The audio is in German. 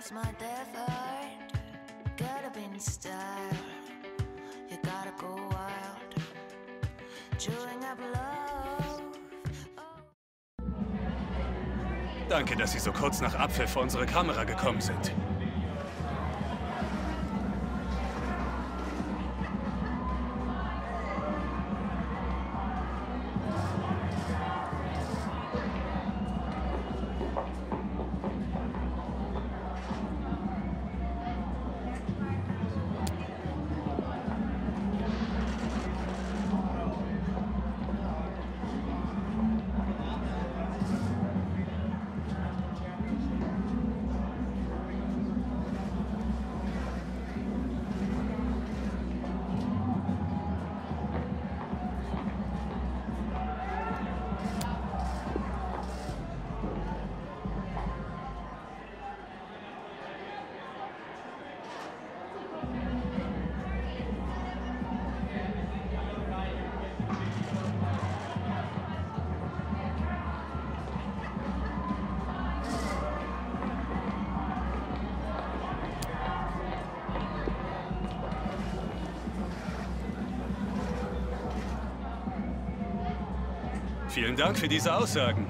breaks my death heart. Gotta be in style. You gotta go wild. Chewing up love. Danke, dass Sie so kurz nach Abpfiff vor unsere Kamera gekommen sind. Vielen Dank für diese Aussagen.